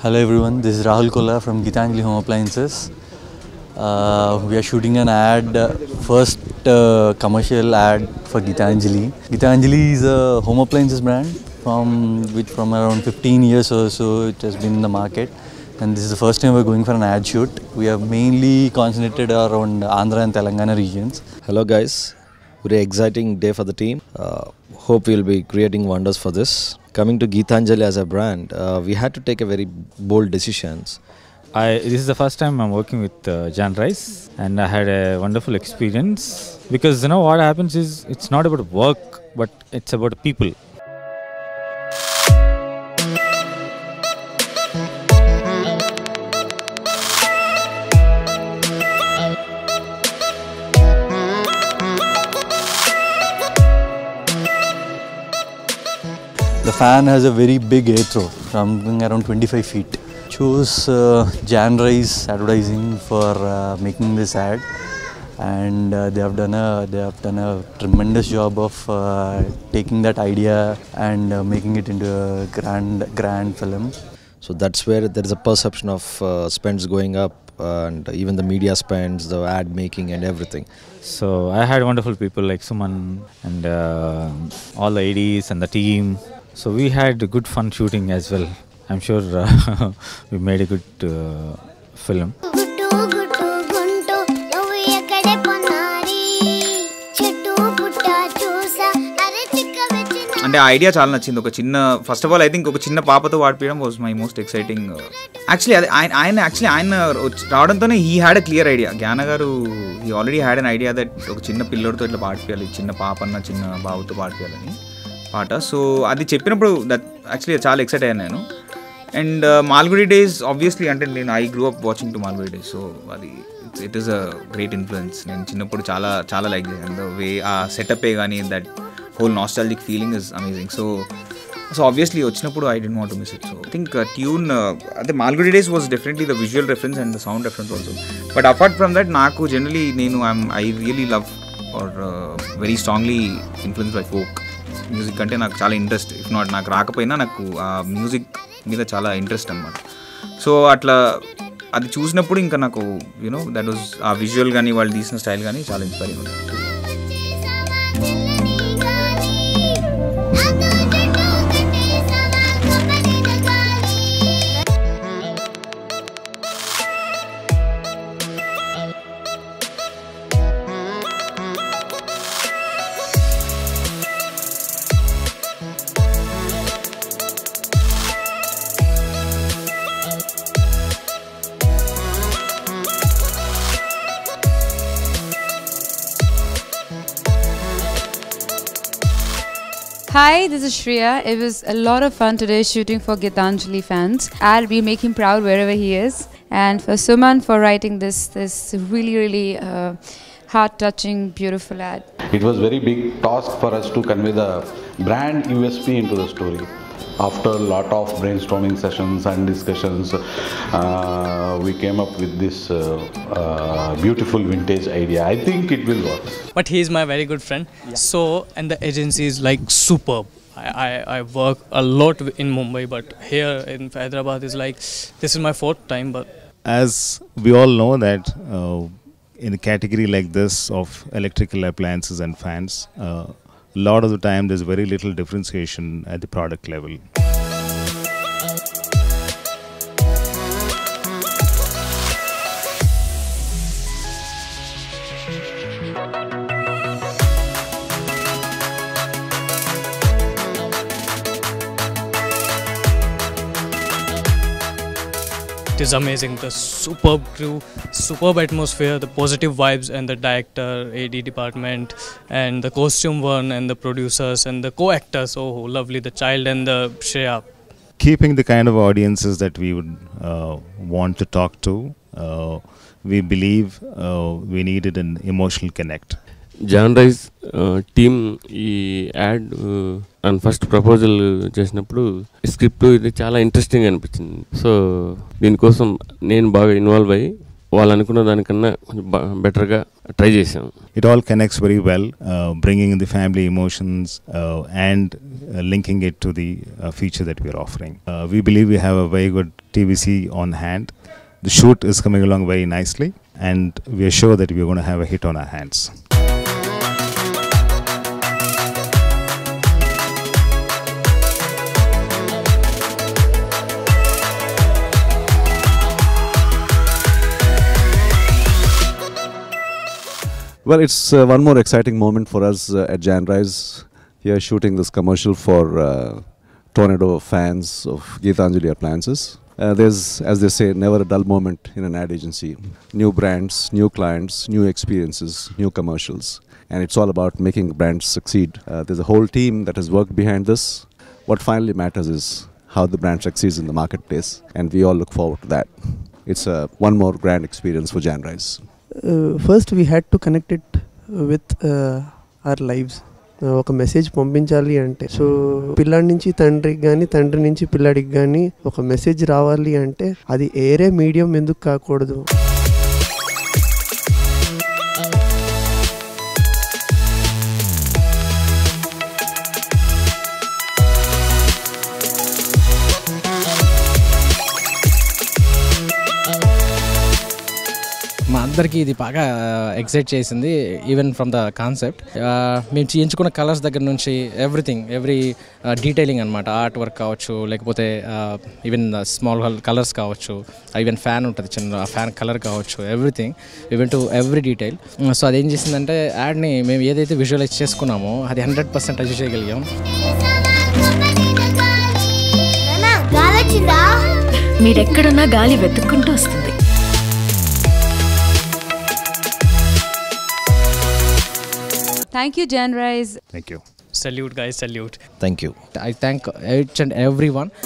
Hello everyone, this is Rahul Kolla from Geetanjali Home Appliances. We are shooting an ad, first commercial ad for Geetanjali. Geetanjali is a home appliances brand from around 15 years or so it has been in the market. And this is the first time we're going for an ad shoot. We have mainly concentrated around Andhra and Telangana regions. Hello guys, very exciting day for the team. Hope we'll be creating wonders for this. Coming to Geetanjali as a brand, we had to take a very bold decisions. This is the first time I'm working with Jan Rice, and I had a wonderful experience because what happens is it's not about work, but it's about people. The fan has a very big air throw, something around 25 feet. Chose Jan Rice Advertising for making this ad, and they have done a tremendous job of taking that idea and making it into a grand film. So that's where there is a perception of spends going up, and even the media spends, the ad making and everything. So I had wonderful people like Suman and all the ADs and the team. So we had good fun shooting as well. I'm sure we made a good film. అంటే idea చాలా నచ్చింది. ఒక చిన్న first of all I think ఒక చిన్న పాపతో వాడిపోవడం was my most exciting. Actually అది ఆయన రావడంతోనే he had a clear idea. Gnana garu he already had an idea that ఒక చిన్న పిల్లడితో ఇట్లా పాడిపోయాలి, చిన్న పాపన్న చిన్న బాబుతో పాడిపోయాలని పాట. సో అది చెప్పినప్పుడు దట్ యాక్చువల్లీ చాలా ఎక్సైట్ అయ్యాను నేను. అండ్ మాల్గుడి డేస్ ఆబ్వియస్లీ అంటే నేను I grew up watching to Malgudi days. So అది it is a great influence. నేను చిన్నప్పుడు చాలా లైక్ చేశాను. ద వే ఆ సెటప్పే కానీ that whole nostalgic feeling is amazing. So obviously వచ్చినప్పుడు I didn't want to miss it. So I think tune the Malgudi Days was definitely the visual reference and the sound reference also. But apart from that, నాకు generally I really love or very strongly influenced by folk music. అంటే నాకు చాలా interest. If not నాకు రాకపోయినా నాకు ఆ music మీద చాలా ఇంట్రెస్ట్ అనమాట. సో అట్లా అది చూసినప్పుడు ఇంకా నాకు దట్ వాజ్ ఆ విజువల్ కానీ వాళ్ళు తీసిన స్టైల్ కానీ చాలా ఇన్స్పైరింగ్ ఉంటుంది. Hi, this is Shreya. It was a lot of fun today shooting for Geetanjali fans. I'll be making proud wherever he is. And for Suman for writing this really heart-touching, beautiful ad. It was very big task for us to convey the brand USP into the story. After a lot of brainstorming sessions and discussions, we came up with this beautiful vintage idea. I think it will work. But he is my very good friend. Yeah. So, and the agency is like superb. I work a lot in Mumbai, but here in Hyderabad is like, this is my 4th time. But as we all know that in a category like this of electrical appliances and fans, a lot of the time there's very little differentiation at the product level. it is amazing. The superb crew, superb atmosphere, the positive vibes, and the director, AD department, and the costume one, and the producers, and the co-actors. Oh, lovely, the child and the Shreya. Keeping the kind of audiences that we would want to talk to, we believe we needed an emotional connect. Jan Rice team ఈ ad and first proposal చేసినప్పుడు script ఇది చాలా interesting అనిపించింది. So దీనికోసం నేను బాగా involve అయ్యి వాళ్ళు అనుకున్న దానికన్నా కొంచెం బెటర్గా ట్రై చేసాం. It all connects very well, bringing in the family emotions and linking it to the feature that we are offering. We believe we have a very good TVC on hand. The shoot is coming along very nicely, and we are sure that we are going to have a hit on our hands. Well, it's one more exciting moment for us at Janrise. Here shooting this commercial for Tornado fans of Geetanjali appliances. There's, as they say, never a dull moment in an ad agency. New brands, new clients, new experiences, new commercials. And it's all about making brands succeed. There's a whole team that has worked behind this. What finally matters is how the brand succeeds in the marketplace. And we all look forward to that. It's one more grand experience for Janrise. First we had to connect it with our lives. ఒక message పంపించాలి అంటే so పిల్లాడి నుంచి తండ్రికి కానీ తండ్రి నుంచి పిల్లాడికి కానీ ఒక మెసేజ్ రావాలి అంటే అది ఏరే మీడియం ఎందుకు కాకూడదు. మా అందరికీ ఇది బాగా ఎక్సైట్ చేసింది. ఈవెన్ ఫ్రమ్ ద కాన్సెప్ట్ మేము ఎంచుకున్న కలర్స్ దగ్గర నుంచి ఎవ్రీ డీటెయిలింగ్ అనమాట. ఆర్ట్ వర్క్ కావచ్చు, లేకపోతే ఈవెన్ స్మాల్ కలర్స్ కావచ్చు, ఈవెన్ ఫ్యాన్ ఉంటుంది చిన్న ఫ్యాన్ కలర్ కావచ్చు, everything even to every detail. So అదేం చేసిందంటే యాడ్ని మేము ఏదైతే విజువలైజ్ చేసుకున్నామో అది 100% అచీవ్ చేయగలిగాం. మీరెక్కడున్నా గాలి వెతుక్కుంటూ వస్తుంది. Thank you, Janrise. Thank you. Salute, guys, salute. Thank you. I thank each and everyone